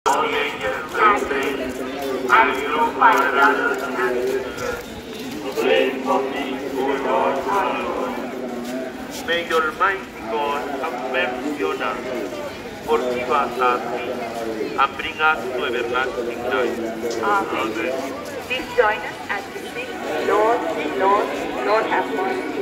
and you, my brothers and sisters, pray for me, O Lord our God. May the Almighty God have mercy on us, forgive us our sins, and bring us to everlasting life. Amen. Please join us as we sing, Lord, Lord, Lord have mercy.